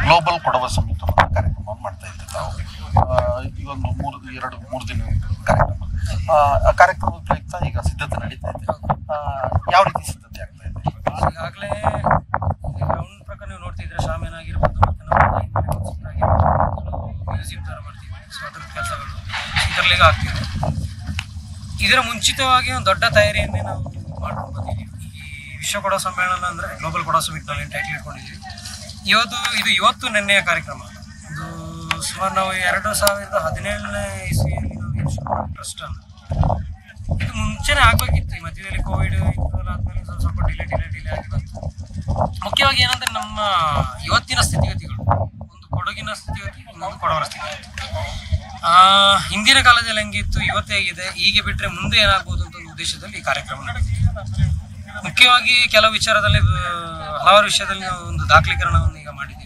Global Kodava ಸಂಯುಕ್ತ ಕಾರ್ಯಕ್ರಮವನ್ನು ಮಾಡ್ತಾ ಇದ್ದೀವಿ ನಾವು. ಇವೊಂದು ಮೂರು ದಿನ ಕಾರ್ಯಕ್ರಮ. ಆ ಕಾರ್ಯಕ್ರಮದ ಪ್ರಯುಕ್ತ ಈಗ ಸಿದ್ಧತೆ ನಡೀತಾ ಇದೆ. ಯಾವ ರೀತಿ ಸಿದ್ಧತೆ ಆಗ್ತಾ ಇದೆ? ಈಗಾಗಲೇ ಗ್ರೌಂಡ್ ಪ್ರಕಾರ ನೀವು ನೋಡ್ತಿದ್ರೆ ಶಾಮಿಯಾನ ಆಗಿರ್ಬೋದು, ಮತ್ತು ಮ್ಯೂಸಿಯಂ ಥರ ಮಾಡ್ತಿದ್ವಿ. ಸೊ ಅದ್ರ ಕೆಲಸಗಳು ಇದರಲ್ಲೀಗ ಆಗ್ತಿದೆ. ಇದರ ಮುಂಚಿತವಾಗಿ ಒಂದು ದೊಡ್ಡ ತಯಾರಿಯನ್ನೇ ನಾವು ಮಾಡ್ಕೊಂಡು ಬಂದಿದ್ದೀವಿ. ಈ ವಿಶ್ವ ಕೊಡವ ಸಮ್ಮೇಳನ ಅಂದರೆ ಗ್ಲೋಬಲ್ ಕೊಡವ ಸಮಿಟ್ನಲ್ಲಿ ಟೈಟಲ್ ಇಟ್ಕೊಂಡಿದ್ದೀವಿ. ಇವತ್ತು ನೆನ್ನೆಯ ಕಾರ್ಯಕ್ರಮ. ಇದು ಸುಮಾರು ನಾವು 2017ನೇ ಇಸ್ವಿಯಲ್ಲಿ ನಾವು ಟ್ರಸ್ಟನ್ನು ಇದು ಮುಂಚೆನೇ ಆಗಬೇಕಿತ್ತು. ಈ ಮಧ್ಯದಲ್ಲಿ ಕೋವಿಡ್ ಆದಮೇಲೆ ಸ್ವಲ್ಪ ಡಿಲೇ ಆಗಿ ಬಂತು. ಮುಖ್ಯವಾಗಿ ಏನಂದರೆ ನಮ್ಮ ಇವತ್ತಿನ ಸ್ಥಿತಿಗತಿಗಳು, ಒಂದು ಕೊಡಗಿನ ಸ್ಥಿತಿಗತಿ, ಇನ್ನೊಂದು ಕೊಡವರ ಸ್ಥಿತಿಗತಿ. ಹಿಂದಿನ ಕಾಲದಲ್ಲಿ ಹೆಂಗಿತ್ತು, ಇವತ್ತೇ ಆಗಿದೆ, ಹೀಗೆ ಬಿಟ್ಟರೆ ಮುಂದೆ ಏನಾಗ್ಬೋದು ಅಂತ ಒಂದು ಉದ್ದೇಶದಲ್ಲಿ ಈ ಕಾರ್ಯಕ್ರಮ ನಡೆದಿದೆ. ಮುಖ್ಯವಾಗಿ ಕೆಲವು ವಿಚಾರದಲ್ಲಿ, ಹಲವಾರು ವಿಷಯದಲ್ಲಿ ನಾವು ಒಂದು ದಾಖಲೀಕರಣವನ್ನು ಈಗ ಮಾಡಿದ್ದೀವಿ.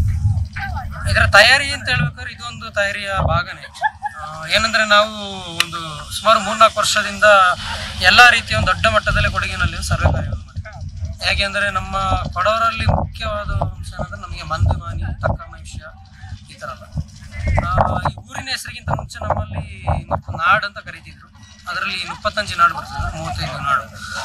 ಇದರ ತಯಾರಿ ಅಂತ ಹೇಳ್ಬೇಕಾದ್ರೆ ಇದೊಂದು ತಯಾರಿಯ ಭಾಗನೇ. ಏನಂದರೆ ನಾವು ಒಂದು ಸುಮಾರು 3-4 ವರ್ಷದಿಂದ ಎಲ್ಲ ರೀತಿಯ ಒಂದು ದೊಡ್ಡ ಮಟ್ಟದಲ್ಲಿ ಕೊಡಗಿನಲ್ಲಿ ಸರ್ವೆ ಕಾರ್ಯವನ್ನು ಮಾಡಿದ್ದೀವಿ. ಹೇಗೆ ಅಂದರೆ ನಮ್ಮ ಕೊಡವರಲ್ಲಿ ಮುಖ್ಯವಾದ ಅಂಶ ಏನಂದರೆ ನಮಗೆ ಮಂದುಮಾನಿ, ತಕ್ಕಮ ವಿಷಯ ಈ ಥರ ಅಲ್ಲ. ಈ ಊರಿನ ಹೆಸರಿಗಿಂತ ಮುಂಚೆ ನಮ್ಮಲ್ಲಿ ನಾಡು ಅಂತ ಕರೀತಿದ್ರು. ಅದರಲ್ಲಿ 35 ನಾಡು ಬರ್ತದೆ, 35 ನಾಡು.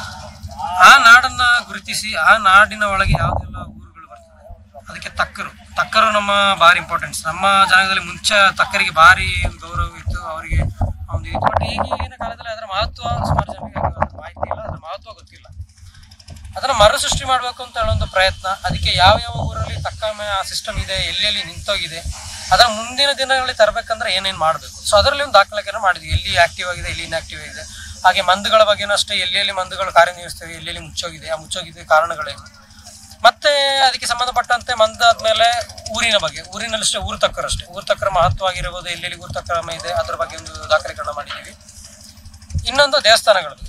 ಆ ನಾಡನ್ನು ಗುರುತಿಸಿ ಆ ನಾಡಿನ ಒಳಗೆ ಯಾವುದೆಲ್ಲ ಊರುಗಳು ಬರ್ತದೆ ಅದಕ್ಕೆ ತಕ್ಕರು ನಮ್ಮ ಭಾರಿ ಇಂಪಾರ್ಟೆನ್ಸ್. ನಮ್ಮ ಜನಾಂಗದಲ್ಲಿ ಮುಂಚೆ ತಕ್ಕರಿಗೆ ಭಾರಿ ಗೌರವ ಇತ್ತು, ಅವರಿಗೆ ಒಂದು ಇತ್ತು. ಬಟ್ ಈಗಿನ ಕಾಲದಲ್ಲಿ ಅದರ ಮಹತ್ವ ಸುಮಾರು ಜನರಿಗೆ ಮಾಹಿತಿ ಇಲ್ಲ, ಅದರ ಮಹತ್ವ ಗೊತ್ತಿಲ್ಲ. ಅದನ್ನು ಮರುಸೃಷ್ಟಿ ಮಾಡಬೇಕು ಅಂತ ಹೇಳೋ ಪ್ರಯತ್ನ. ಅದಕ್ಕೆ ಯಾವ ಊರಲ್ಲಿ ತಕ್ಕಮೆ ಆ ಸಿಸ್ಟಮ್ ಇದೆ, ಎಲ್ಲೆಲ್ಲಿ ನಿಂತೋಗಿದೆ, ಅದರ ಮುಂದಿನ ದಿನಗಳಲ್ಲಿ ತರಬೇಕಂದ್ರೆ ಏನೇನು ಮಾಡಬೇಕು. ಸೊ ಅದರಲ್ಲಿ ಒಂದು ದಾಖಲಾತಿಯನ್ನು ಮಾಡಿದ್ವಿ, ಎಲ್ಲಿ ಆಕ್ಟಿವ್ ಆಗಿದೆ, ಎಲ್ಲಿ ಇನ್ಆಕ್ಟಿವ್ ಆಗಿದೆ. ಹಾಗೆ ಮಂದುಗಳ ಬಗ್ಗೆನೂ ಅಷ್ಟೇ, ಎಲ್ಲೆಲ್ಲಿ ಮಂದುಗಳು ಕಾರ್ಯನಿರ್ವಹಿಸ್ತವೆ, ಎಲ್ಲೆಲ್ಲಿ ಮುಚ್ಚೋಗಿದೆ, ಆ ಮುಚ್ಚೋಗಿದೆ ಕಾರಣಗಳೇನು. ಮತ್ತೆ ಅದಕ್ಕೆ ಸಂಬಂಧಪಟ್ಟಂತೆ ಮಂದಾದ್ಮೇಲೆ ಊರಿನ ಬಗ್ಗೆ, ಊರಿನಲ್ಲಷ್ಟೇ ಊರು ತಕ್ಕರ ಮಹತ್ವ ಆಗಿರ್ಬೋದು, ಎಲ್ಲೆಲ್ಲಿ ಊರು ತಕ್ಕರ ಇದೆ ಅದರ ಬಗ್ಗೆ ಒಂದು ದಾಖಲೀಕರಣ ಮಾಡಿದ್ದೀವಿ. ಇನ್ನೊಂದು ದೇವಸ್ಥಾನಗಳದ್ದು.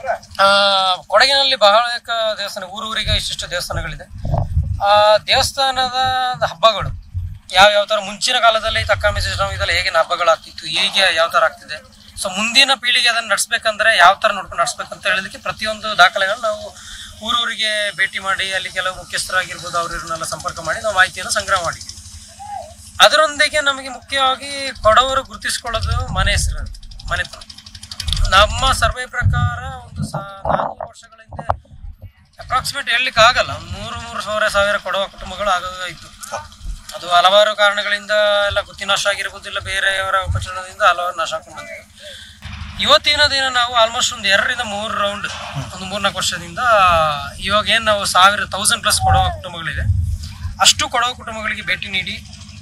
ಕೊಡಗಿನಲ್ಲಿ ಬಹಳ ದೇವಸ್ಥಾನ, ಊರಿಗೆ ಇಷ್ಟಿಷ್ಟು ದೇವಸ್ಥಾನಗಳಿದೆ. ಆ ದೇವಸ್ಥಾನದ ಹಬ್ಬಗಳು ಯಾವ ಥರ ಮುಂಚಿನ ಕಾಲದಲ್ಲಿ ತಕ್ಕಮೆ ಸಿಸ್ಟಮ್ ಇದೆಲ್ಲ ಹೇಗೆ ಹಬ್ಬಗಳಾಗ್ತಿತ್ತು, ಈಗ ಯಾವ ಥರ ಆಗ್ತಿದೆ. ಸೊ ಮುಂದಿನ ಪೀಳಿಗೆ ಅದನ್ನು ನಡೆಸ್ಬೇಕಂದ್ರೆ ಯಾವ ಥರ ನೋಡ್ಕೊಂಡು ನಡೆಸ್ಬೇಕಂತ ಹೇಳೋದಕ್ಕೆ ಪ್ರತಿಯೊಂದು ದಾಖಲೆಗಳು ನಾವು ಊರೂರಿಗೆ ಭೇಟಿ ಮಾಡಿ, ಅಲ್ಲಿ ಕೆಲವು ಮುಖ್ಯಸ್ಥರಾಗಿರ್ಬೋದು ಅವ್ರನ್ನೆಲ್ಲ ಸಂಪರ್ಕ ಮಾಡಿ ನಾವು ಮಾಹಿತಿಯನ್ನು ಸಂಗ್ರಹ ಮಾಡಿದ್ದೀವಿ. ಅದರೊಂದಿಗೆ ನಮಗೆ ಮುಖ್ಯವಾಗಿ ಕೊಡವರು ಗುರುತಿಸ್ಕೊಳ್ಳೋದು ಮನೆ ಹೆಸರು, ಮನೆತನ. ನಮ್ಮ ಸರ್ವೆ ಪ್ರಕಾರ ಒಂದು 400 ವರ್ಷಗಳ ಹಿಂದೆ ಅಪ್ರಾಕ್ಸಿಮೇಟ್ ಹೇಳಲಿಕ್ಕೆ ಆಗಲ್ಲ, 3,000 ಕೊಡವ ಕುಟುಂಬಗಳು ಆಗೋದಾಯಿತು. ಅದು ಹಲವಾರು ಕಾರಣಗಳಿಂದ ಎಲ್ಲ ಗುತ್ತಿನಾಶ ಆಗಿರ್ಬೋದು, ಇಲ್ಲ ಬೇರೆಯವರ ಉಪಚರಣದಿಂದ ಹಲವಾರು ನಾಶ ಹಾಕೊಂಡು ಬಂದಿದೆ. ಇವತ್ತಿನ ದಿನ ನಾವು ಆಲ್ಮೋಸ್ಟ್ ಒಂದು 2-3 ರೌಂಡ್, ಒಂದು 3-4 ವರ್ಷದಿಂದ ಇವಾಗ ಏನು ನಾವು 1000+ ಕೊಡವ ಕುಟುಂಬಗಳಿದೆ. ಅಷ್ಟು ಕೊಡವ ಕುಟುಂಬಗಳಿಗೆ ಭೇಟಿ ನೀಡಿ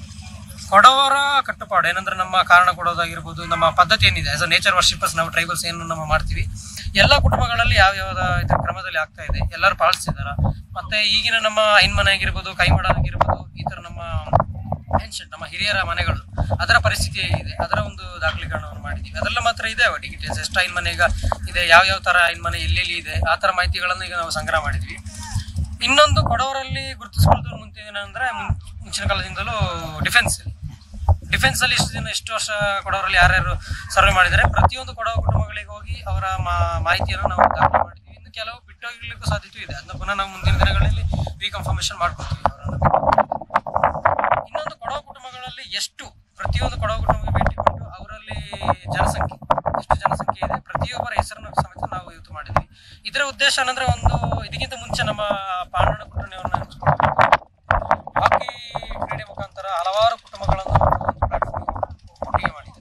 ಕೊಡವರ ಕಟ್ಟುಪಾಡು ಏನಂದ್ರೆ ನಮ್ಮ ಕಾರಣ ಕೊಡೋದಾಗಿರ್ಬೋದು, ನಮ್ಮ ಪದ್ಧತಿ ಏನಿದೆ ಆಸ್ ಅ ನೇಚರ್ ವರ್ಷಿಪರ್ಸ್ ನಾವು ಟ್ರೈಬಲ್ಸ್ ಏನು ನಾವು ಮಾಡ್ತೀವಿ, ಎಲ್ಲ ಕುಟುಂಬಗಳಲ್ಲಿ ಯಾವ ಇದ್ರ ಕ್ರಮದಲ್ಲಿ ಆಗ್ತಾ ಇದೆ, ಎಲ್ಲರೂ ಪಾಲಿಸ್ತಿದಾರ. ಮತ್ತೆ ಈಗಿನ ನಮ್ಮ ಐನ್ಮನೆ ಆಗಿರ್ಬೋದು, ಕೈಮಡ ಆಗಿರ್ಬೋದು, ಈ ಥರ ನಮ್ಮ ಏನ್ಷಂಟ್ ನಮ್ಮ ಹಿರಿಯರ ಮನೆಗಳು ಅದರ ಪರಿಸ್ಥಿತಿ ಹೇಗಿದೆ, ಅದರ ಒಂದು ದಾಖಲೀಕರಣವನ್ನು ಮಾಡಿದ್ದೀವಿ. ಅದೆಲ್ಲ ಮಾತ್ರ ಇದೆ ಡಿಟೇಲ್ಸ್, ಎಷ್ಟು ಐನ್ಮನೆ ಈಗ ಇದೆ, ಯಾವ ಥರ ಐನ್ಮನೆ ಎಲ್ಲೆಲ್ಲಿ ಇದೆ, ಆ ಥರ ಮಾಹಿತಿಗಳನ್ನು ಈಗ ನಾವು ಸಂಗ್ರಹ ಮಾಡಿದ್ವಿ. ಇನ್ನೊಂದು ಕೊಡವರಲ್ಲಿ ಗುರುತಿಸ್ಕೊಳ್ಳೋದ್ರ ಮುಂಚೆ ಏನಂದರೆ, ಮುಂಚಿನ ಕಾಲದಿಂದಲೂ ಡಿಫೆನ್ಸಲ್ಲಿ ಎಷ್ಟು ವರ್ಷ ಕೊಡವರಲ್ಲಿ ಯಾರ್ಯಾರು ಸರ್ವೆ ಮಾಡಿದರೆ ಪ್ರತಿಯೊಂದು ಕೊಡವ ಕುಟುಂಬಗಳಿಗೆ ಹೋಗಿ ಅವರ ಮಾಹಿತಿಯನ್ನು ನಾವು ದಾಖಲೆ ಮಾಡಿದ್ವಿ. ಇನ್ನು ಕೆಲವು ಬಿಟ್ಟೋಗ್ಲಿಕ್ಕೂ ಸಾಧ್ಯತೆ ಇದೆ, ಅದನ್ನ ಪುನಃ ನಾವು ಮುಂದಿನ ದಿನಗಳಲ್ಲಿ ರೀಕನ್ಫರ್ಮೇಷನ್ ಮಾಡ್ಕೊತೀವಿ ಅವರನ್ನು. ಇನ್ನೊಂದು ಕೊಡವ ಕುಟುಂಬಗಳಲ್ಲಿ ಪ್ರತಿಯೊಂದು ಕೊಡವ ಕುಟುಂಬಕ್ಕೆ ಭೇಟಿ ಕೊಟ್ಟು ಅವರಲ್ಲಿ ಎಷ್ಟು ಜನಸಂಖ್ಯೆ ಇದೆ ಪ್ರತಿಯೊಬ್ಬರ ಹೆಸರನ್ನು ಸಮೇತ ನಾವು ಇವತ್ತು ಮಾಡಿದ್ವಿ. ಇದರ ಉದ್ದೇಶ ಏನಂದ್ರೆ, ಇದಕ್ಕಿಂತ ಮುಂಚೆ ನಮ್ಮ ಪಾಂಡಣ ಕುಟುಂಬವನ್ನು ಹಾಕಿ ಕ್ರೀಡೆ ಮುಖಾಂತರ ಹಲವಾರು ಕುಟುಂಬಗಳನ್ನು ಒಟ್ಟಿಗೆ ಮಾಡಿದೆ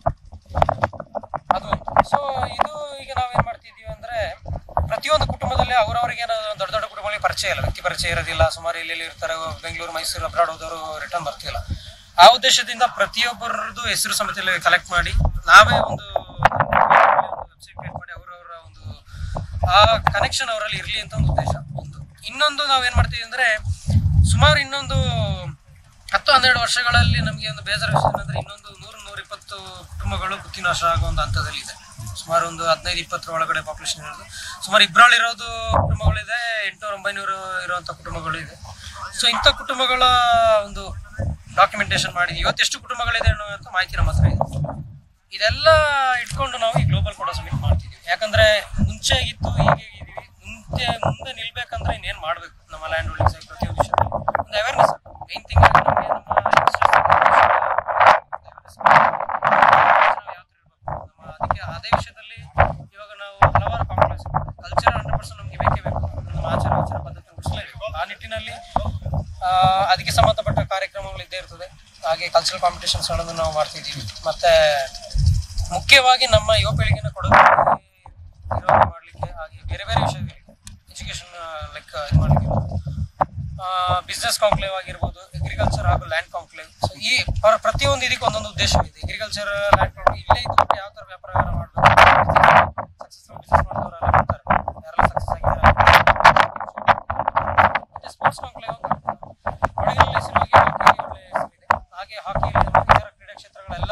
ಅದು. ಸೊ ಇದು ಈಗ ನಾವೇನ್ ಮಾಡ್ತಿದ್ದೀವಿ ಅಂದ್ರೆ, ಪ್ರತಿಯೊಂದು ಕುಟುಂಬದಲ್ಲಿ ಅವರವರಿಗೆ ದೊಡ್ಡ ದೊಡ್ಡ ಕುಟುಂಬಗಳಿಗೆ ಪರಿಚಯ ಇಲ್ಲ, ವ್ಯಕ್ತಿ ಪರಿಚಯ ಇರೋದಿಲ್ಲ. ಸುಮಾರು ಎಲ್ಲೆಲ್ಲಿ ಇರ್ತಾರೆ, ಬೆಂಗಳೂರು, ಮೈಸೂರು, ಅಬ್ರಾಡ್ ಹೋದವರು ರಿಟರ್ನ್ ಬರ್ತಿಲ್ಲ. ಆ ಉದ್ದೇಶದಿಂದ ಪ್ರತಿಯೊಬ್ಬರದ್ದು ಹೆಸರು ಸಮೇತ ಕಲೆಕ್ಟ್ ಮಾಡಿ ನಾವೇ ಒಂದು ವೆಬ್ಸೈಟ್ ಕ್ರಿಯೇಟ್ ಮಾಡಿ ಅವರವರ ಒಂದು ಆ ಕನೆಕ್ಷನ್ ಅವರಲ್ಲಿ ಇರಲಿ ಅಂತ ಒಂದು ಉದ್ದೇಶ. ಇನ್ನೊಂದು ನಾವೇನ್ ಮಾಡ್ತೀವಿ ಅಂದ್ರೆ, ಸುಮಾರು ಇನ್ನೊಂದು 10-12 ವರ್ಷಗಳಲ್ಲಿ ನಮಗೆ ಒಂದು ಬೇಜಾರ ವಿಷಯ ಏನಂದ್ರೆ, ಇನ್ನೊಂದು 100-120 ಕುಟುಂಬಗಳು ಗುತ್ತಿನಾಶ ಆಗೋ ಒಂದು ಹಂತದಲ್ಲಿದೆ. ಸುಮಾರು ಒಂದು 15-20 ಒಳಗಡೆ ಪಾಪ್ಯುಲೇಷನ್ ಇರೋದು, ಸುಮಾರು ಇರೋದು ಕುಟುಂಬಗಳಿದೆ, 800-900 ಇರುವಂಥ ಕುಟುಂಬಗಳು ಇದೆ. ಸೊ ಇಂಥ ಕುಟುಂಬಗಳ ಒಂದು ಡಾಕ್ಯುಮೆಂಟೇಶನ್ ಮಾಡಿ ಇವತ್ತೆಷ್ಟು ಕುಟುಂಬಗಳಿದೆ ಅನ್ನೋಂಥ ಮಾಹಿತಿ ನಮ್ಮ ಹತ್ರ ಇದೆ. ಇದೆಲ್ಲ ಇಟ್ಕೊಂಡು ನಾವು ಈ ಗ್ಲೋಬಲ್ ಕೊಡವ ಸಮಿಟ್ ಮಾಡ್ತಿದ್ದೀವಿ. ಯಾಕಂದ್ರೆ ಮುಂಚೆ ಆಗಿತ್ತು, ಹೀಗೆ ಮುಂದೆ ನಿಲ್ಬೇಕಂದ್ರೆ ಇನ್ನೇನು ಮಾಡಬೇಕು, ನಮ್ಮ ಲ್ಯಾಂಡ್ ಹೋಲ್ಡಿಂಗ್ಸ್ ಪ್ರತಿಯೊಂದು ವಿಷಯ ಒಂದು ಅವೇರ್ನೆಸ್. ಮೇನ್ ಥಿಂಗ್ ನಮಗೆ ನಮ್ಮ ಕಾರ್ಯಕ್ರಮಗಳು ಇದ್ದೇ ಇರ್ತದೆ. ಹಾಗೆ ಕಲ್ಚರಲ್ ಕಾಂಪಿಟೇಷನ್ಸ್ ಗಳನ್ನು ನಾವು ಮಾಡ್ತಿದ್ದೀವಿ. ಮತ್ತೆ ಮುಖ್ಯವಾಗಿ ನಮ್ಮ ಯುವ ಪೀಳಿಗೆನ ಕೊಡೋದು ಮಾಡಲಿಕ್ಕೆ, ಹಾಗೆ ಬೇರೆ ಬೇರೆ ವಿಷಯಗಳಿಗೆ ಎಜುಕೇಶನ್ ಲೈಕ್ ಇದು ಮಾಡಲಿಕ್ಕೆ, ಬಿಸ್ನೆಸ್ ಕಾಂಕ್ಲೇವ್ ಆಗಿರ್ಬೋದು, ಅಗ್ರಿಕಲ್ಚರ್ ಹಾಗೂ ಲ್ಯಾಂಡ್ ಕಾಂಕ್ಲೇವ್. ಸೊ ಈ ಪ್ರತಿಯೊಂದು ಇದಕ್ಕೆ ಒಂದೊಂದು ಉದ್ದೇಶವಿದೆ. ಅಗ್ರಿಕಲ್ಚರ್ ಲ್ಯಾಂಡ್ ಕಾಂಕ್ಲೇವ್ ಇಲ್ಲೇ ಇದ್ದು ಯಾವ ಥರ ವ್ಯಾಪಾರ ಮಾಡಬೇಕು, ಸಕ್ಸಸ್ಫುಲ್ ಬಿಸ್ನೆಸ್ ಮಾಡಿದವರೆಲ್ಲ ಬರ್ತಾರೆ, ಯಾರೆಲ್ಲ ಸಕ್ಸಸ್ ಆಗಿದ್ದಾರೆ. ಮತ್ತೆ ಸ್ಪೋರ್ಟ್ಸ್ ಕಾಂಕ್ಲೇವ್ ಅಂತ ಕೊಡಗಿನಲ್ಲಿ ಹೆಸರಾಗಿ ಹಾಕಿ ಒಳ್ಳೆ ಹೆಸರಿದೆ. ಹಾಗೆ ಹಾಕಿಯಲ್ಲಿ ಇತರ ಕ್ರೀಡಾ ಕ್ಷೇತ್ರಗಳೆಲ್ಲ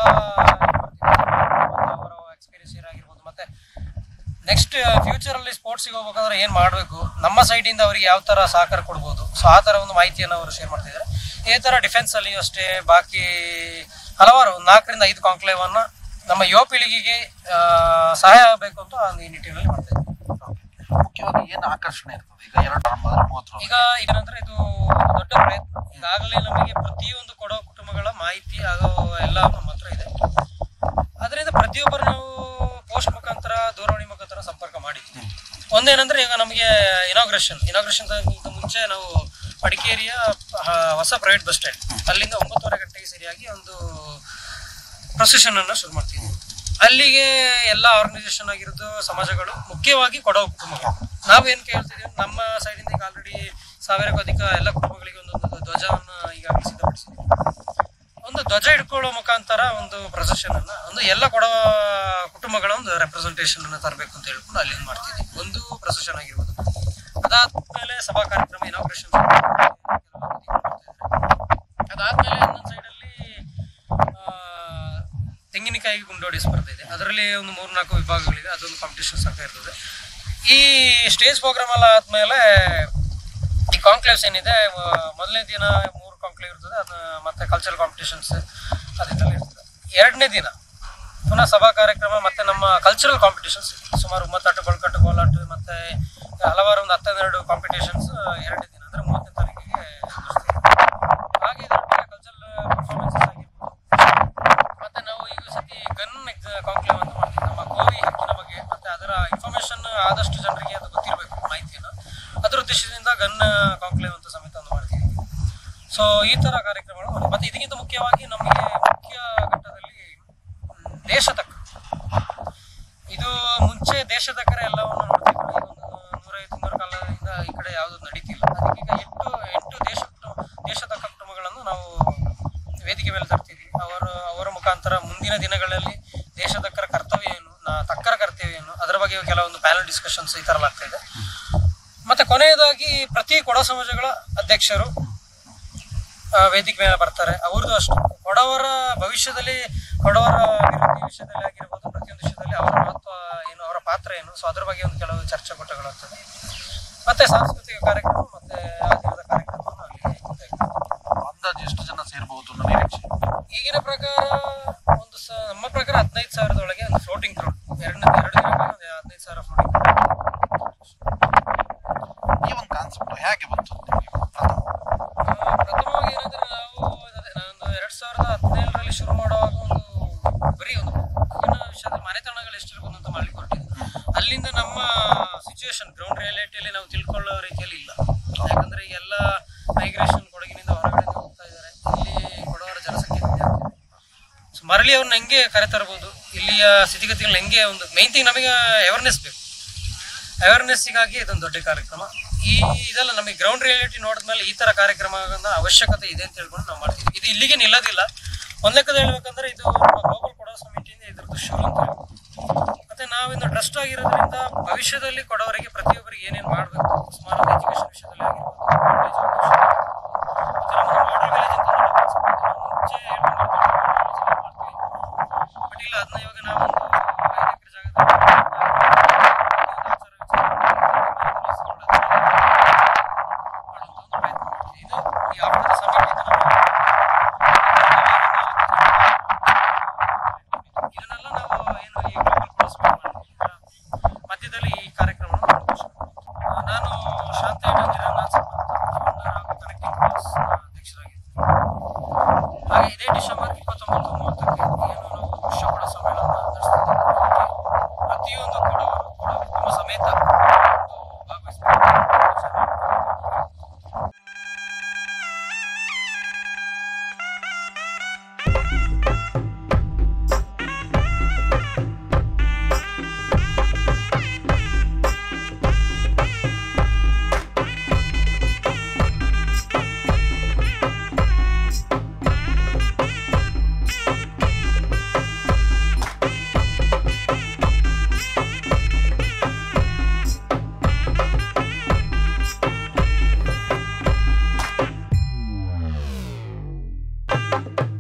ಅವರ ಎಕ್ಸ್ಪೀರಿಯನ್ಸ್ ಏನಾಗಿರ್ಬೋದು. ಮತ್ತೆ ನೆಕ್ಸ್ಟ್ ಫ್ಯೂಚರ್ ಅಲ್ಲಿ ಸ್ಪೋರ್ಟ್ಸ್ಗೆ ಹೋಗ್ಬೇಕಾದ್ರೆ ಏನ್ ಮಾಡಬೇಕು, ನಮ್ಮ ಸೈಡ್ ಇಂದ ಅವರಿಗೆ ಯಾವ ತರ ಸಹಕಾರ ಕೊಡ್ಬೋದು, ಸೊ ಆ ತರ ಒಂದು ಮಾಹಿತಿಯನ್ನು ಅವರು ಶೇರ್ ಮಾಡ್ತಿದ್ದಾರೆ. ಇದೇ ತರ ಡಿಫೆನ್ಸ್ ಅಲ್ಲಿ ಅಷ್ಟೇ ಬಾಕಿ ಹಲವಾರು 4 ರಿಂದ 5 ಕಾಂಕ್ಲೇವ್ ಅನ್ನ ನಮ್ಮ ಯುವ ಪೀಳಿಗೆಗೆ ಸಹಾಯ ಆಗಬೇಕು ಅಂತ ಈ ನಿಟ್ಟಿನಲ್ಲಿ ಮಾಡ್ತಾ ಇದ್ದೀವಿ. ಮುಖ್ಯವಾಗಿ ಏನು ಆಕರ್ಷಣೆ ಇರ್ತದೆ ಈಗ 2030? ಈಗ ಇದರ ನಂತರ ಇದು ದೊಡ್ಡ ಪ್ರಯತ್ನ. ಈಗಾಗಲೇ ನಮಗೆ ಪ್ರತಿಯೊಂದು ಕೊಡೋ ಕುಟುಂಬಗಳ ಮಾಹಿತಿ ಹಾಗೂ ಎಲ್ಲ ನಮ್ಮ ಹತ್ರ ಇದೆ. ಅದರಿಂದ ಪ್ರತಿಯೊಬ್ಬರು ನಾವು ಪೋಸ್ಟ್ ಮುಖಾಂತರ, ದೂರವಾಣಿ ಮುಖಾಂತರ ಸಂಪರ್ಕ ಮಾಡಿದ್ವಿ. ಒಂದೇನಂದ್ರೆ ಈಗ ನಮಗೆ ಇನಾಗ್ರೇಷನ್ ಮುಂಚೆ ನಾವು ಮಡಿಕೇರಿಯ ಹೊಸ ಪ್ರೈವೇಟ್ ಬಸ್ ಸ್ಟ್ಯಾಂಡ್ ಅಲ್ಲಿಂದ 9:30 ಗಂಟೆಗೆ ಸರಿಯಾಗಿ ಒಂದು ಪ್ರೊಸೆಷನ್ ಅನ್ನ ಶುರು ಮಾಡ್ತೀವಿ. ಅಲ್ಲಿಗೆ ಎಲ್ಲ ಆರ್ಗನೈಸೇಷನ್ ಆಗಿರೋದು ಸಮಾಜಗಳು, ಮುಖ್ಯವಾಗಿ ಕೊಡೋ ಕುಟುಂಬಗಳು. ನಾವೇನ್ ಕೇಳ್ತಿದೀವಿ, ನಮ್ಮ ಸೈಡಿಂದ ಈಗ ಆಲ್ರೆಡಿ 1000ಕ್ಕೂ ಅಧಿಕ ಎಲ್ಲ ಕುಟುಂಬಗಳಿಗೆ ಒಂದೊಂದು ಧ್ವಜವನ್ನು ಈಗಾಗಲೇ ಸಿದ್ಧಪಡಿಸಿದ್ವಿ. ಒಂದು ಧ್ವಜ ಇಟ್ಕೊಳ್ಳೋ ಮುಖಾಂತರ ಒಂದು ಪ್ರೊಸೆಷನ್ ಅನ್ನ ಒಂದು ಎಲ್ಲ ಕೊಡೋ ಕುಟುಂಬಗಳ ಒಂದು ರೆಪ್ರೆಸೆಂಟೇಷನ್ ಅನ್ನ ತರಬೇಕು ಅಂತ ಹೇಳ್ಕೊಂಡು ಅಲ್ಲಿ ಮಾಡ್ತಿದ್ವಿ. ಒಂದು ಪ್ರೊಸೆಷನ್ ಆಗಿರ್ಬೋದು. ಅದಾದ್ಮೇಲೆ ಸಭಾ ಕಾರ್ಯಕ್ರಮ, ಇನಾಗ್ರೇಷನ್. ಅದಾದ್ಮೇಲೆ ಇನ್ನೊಂದು ಸೈಡಲ್ಲಿ ತೆಂಗಿನಕಾಯಿ ಗುಂಡೋಡಿ ಸ್ಪರ್ಧೆ ಇದೆ. ಅದರಲ್ಲಿ ಒಂದು 3-4 ವಿಭಾಗಗಳಿದೆ. ಅದೊಂದು ಕಾಂಪಿಟೇಷನ್ಸ್ ಆಗ್ತಾ ಇರ್ತದೆ. ಈ ಸ್ಟೇಜ್ ಪ್ರೋಗ್ರಾಮ್ ಎಲ್ಲ ಆದ್ಮೇಲೆ ಈ ಕಾಂಕ್ಲೇವ್ಸ್ ಏನಿದೆ, ಮೊದಲನೇ ದಿನ 3 ಕಾಂಕ್ಲೇವ್ ಇರ್ತದೆ, ಅದು ಮತ್ತೆ ಕಲ್ಚರಲ್ ಕಾಂಪಿಟೇಷನ್ಸ್ ಅದೆಲ್ಲ ಇರ್ತದೆ. 2ನೇ ದಿನ ಪುನಃ ಸಭಾ ಕಾರ್ಯಕ್ರಮ ಮತ್ತೆ ನಮ್ಮ ಕಲ್ಚರಲ್ ಕಾಂಪಿಟೇಷನ್ಸ್ ಸುಮಾರು 38 ಬಳ್ಕಟ್ಟು, ಕೋಲಾಟ ಮತ್ತೆ ಹಲವಾರು ಒಂದು 12 ಕಾಂಪಿಟೇಷನ್ಸ್ 2ನೇ ದಿನ ಅಂದ್ರೆ 30ನೇ ತಾರೀಕಿಗೆ. ಹಾಗೆ ಕಲ್ಚರಲ್ ಪರ್ಫಾರ್ಮೆನ್ಸಸ್ ಆಗಿರ್ಬೋದು. ಮತ್ತೆ ನಾವು ಈಗ ಸತಿ ಗನ್ ಕಾಂಕ್ಲೇವ್ ಅಂತ ಮಾಡ್ತೀವಿ. ನಮ್ಮ ಕೋವಿ ಹಕ್ಕಿನ ಬಗ್ಗೆ ಮತ್ತೆ ಅದರ ಇನ್ಫಾರ್ಮೇಶನ್ ಆದಷ್ಟು ಜನರಿಗೆ ಅದು ಗೊತ್ತಿರಬೇಕು ಮಾಹಿತಿಯನ್ನು. ಅದರ ಉದ್ದೇಶದಿಂದ ಗನ್ ಕಾಂಕ್ಲೇವ್ ಅಂತ ಸಮೇತ ಒಂದು ಮಾಡ್ತೀವಿ. ಸೊ ಈ ತರ ಕಾರ್ಯಕ್ರಮಗಳು. ಮತ್ತೆ ಇದಕ್ಕಿಂತ ಮುಖ್ಯವಾಗಿ ನಮಗೆ ಮುಖ್ಯ ಘಟ್ಟದಲ್ಲಿ ದೇಶದಕ್ಕ, ಇದು ಮುಂಚೆ ದೇಶದಕ್ಕರ ಎಲ್ಲವನ್ನು ನೋಡ್ತಿದ್ರು. ಈಗ ಒಂದು 150 ಕಾಲದಿಂದ ಈ ಕಡೆ ಯಾವುದು ನಡೀತಿಲ್ಲ. ಅದಕ್ಕೀಗ 8 ದೇಶದಕ್ಕ ಕುಟುಂಬಗಳನ್ನು ನಾವು ವೇದಿಕೆ ಮೇಲೆ ತರ್ತೀವಿ. ಅವರ ಮುಖಾಂತರ ಮುಂದಿನ ದಿನಗಳಲ್ಲಿ ದೇಶದಕ್ಕರ ಕರ್ತವ್ಯ ಏನು, ತಕ್ಕರ ಕರ್ತವ್ಯ ಏನು, ಅದರ ಬಗ್ಗೆ ಕೆಲವೊಂದು ಪ್ಯಾನಲ್ ಡಿಸ್ಕಷನ್ಸ್ ಈ ತರ ಆಗ್ತಾ ಇದೆ. ಮತ್ತೆ ಕೊನೆಯದಾಗಿ ಪ್ರತಿ ಕೊಡ ಸಮಾಜಗಳ ಅಧ್ಯಕ್ಷರು ವೇದಿಕೆ ಮೇಲೆ ಬರ್ತಾರೆ. ಅವ್ರದ್ದು ಅಷ್ಟು ಕೊಡವರ ಭವಿಷ್ಯದಲ್ಲಿ, ಕೊಡವರ ಅಭಿವೃದ್ಧಿ ವಿಷಯದಲ್ಲಿ ಆಗಿರ್ಬೋದು, ಪ್ರತಿಯೊಂದು ವಿಷಯದಲ್ಲಿ ಅವರ ಮಹತ್ವ ಏನು, ಅವರ ಪಾತ್ರ ಏನು, ಸೊ ಅದ್ರ ಬಗ್ಗೆ ಒಂದು ಕೆಲವು ಚರ್ಚಾಗೋಷ್ಠಿಗಳಾಗ್ತದೆ. ಮತ್ತೆ ಸಾಂಸ್ಕೃತಿಕ ಕಾರ್ಯಕ್ರಮ ಮತ್ತೆ ಆ ದಿನದ ಕಾರ್ಯಕ್ರಮವನ್ನು ಅಲ್ಲಿ ಅಂದಾಜು ಎಷ್ಟು ಜನ ಸೇರ್ಬಹುದು ಅನ್ನೋ ನಿರೀಕ್ಷೆ? ಈಗಿನ ಪ್ರಕಾರ ಒಂದು ನಮ್ಮ ಪ್ರಕಾರ 15,000 ಒಂದು ಫ್ಲೋಟಿಂಗ್ ಕ್ರೌಡ್. 2 ದಿನಕ್ಕೆ 15,000 ಫ್ಲೋಟಿಂಗ್ ಕ್ರೌಡ್. ಈ ಒಂದು ಕಾನ್ಸೆಪ್ಟ್ ಹೇಗೆ ಬಂತು? ಪ್ರಥಮವಾಗಿ ಏನಂದ್ರೆ ನಾವು 2017ರಲ್ಲಿ ಶುರು ಮಾಡುವಾಗ ಬರೀ ಒಂದು ವಿಷಯದಲ್ಲಿ ಮನೆತನಗಳು ಎಷ್ಟಿರ್ಬೋದು ಅಂತ ಮಾಡ್ಲಿಕ್ಕೆ ಹೊರಟಿದ್ವಿ. ಅಲ್ಲಿಂದ ನಮ್ಮ ಸಿಚುವೇಶನ್ ಗ್ರೌಂಡ್ ರಿಯಾಲಿಟಿಯಲ್ಲಿ ನಾವು ತಿಳ್ಕೊಳ್ಳೋ ರೀತಿಯಲ್ಲಿ ಇಲ್ಲ. ಯಾಕಂದ್ರೆ ಎಲ್ಲ ಮೈಗ್ರೇಷನ್ ಕೊಡಗಿನಿಂದ ಹೊರಗಡೆ ಹೋಗ್ತಾ ಇದ್ದಾರೆ. ಇಲ್ಲಿ ಕೊಡವರ ಜನಸಂಖ್ಯೆ ಸೊ ಮರಳಿ ಅವ್ರನ್ನ ಹೆಂಗೆ ಕರೆತರಬಹುದು, ಇಲ್ಲಿಯ ಸ್ಥಿತಿಗತಿಗಳನ್ನ ಹೆಂಗೆ, ಒಂದು ಮೇನ್ ಥಿಂಗ್ ನಮಗೆ ಅವೇರ್ನೆಸ್ ಬೇಕು. ಅವೇರ್ನೆಸ್ಸಿಗಾಗಿ ಇದೊಂದು ದೊಡ್ಡ ಕಾರ್ಯಕ್ರಮ. ಇದೆಲ್ಲ ನಮಗೆ ಗ್ರೌಂಡ್ ರಿಯಾಲಿಟಿ ನೋಡಿದ್ಮೇಲೆ ಈ ತರ ಕಾರ್ಯಕ್ರಮದ ಅವಶ್ಯಕತೆ ಇದೆ ಅಂತ ಹೇಳ್ಕೊಂಡು ನಾವು ಮಾಡ್ತೀವಿ. ಇದು ಇಲ್ಲಿಗೆ ನಿಲ್ಲೋದಿಲ್ಲ. ಒಂದ್ ಲೆಕ್ಕದ ಹೇಳ್ಬೇಕಂದ್ರೆ ಇದು ನಮ್ಮ ಗ್ಲೋಬಲ್ ಕೊಡೋ ಸಮಿತಿಯಿಂದ ಇದ್ರದ್ದು ಶುರು ಅಂತ ಹೇಳಿ. ಮತ್ತೆ ನಾವಿಂದು ಟ್ರಸ್ಟ್ ಆಗಿರೋದ್ರಿಂದ ಭವಿಷ್ಯದಲ್ಲಿ ಕೊಡೋರಿಗೆ ಪ್ರತಿಯೊಬ್ಬರಿಗೆ ಏನೇನು ಮಾಡಬೇಕು, ಸುಮಾರು ಎಜುಕೇಶನ್ ವಿಷಯದಲ್ಲಿ ಆಗಿರ್ಬೋದು, ಬಟ್ ಇಲ್ಲ ಅದನ್ನ ಇವಾಗ ನಾವೊಂದು 5 ಎಕರೆ ಜಾಗದಲ್ಲಿ ಇದೇ ಡಿಸೆಂಬರ್ 29-30ಕ್ಕೆ ಏನು ನಾವು ವಿಶ್ವಕೊಡ ಸಮ್ಮೇಳನ ನಡೆಸ್ತಿದ್ದೀವಿ. ಪ್ರತಿಯೊಂದು ಕುಟುಂಬ ಸಮೇತ ಭಾಗವಹಿಸ್ತಾರೆ. ಧನ್ಯವಾದಗಳು.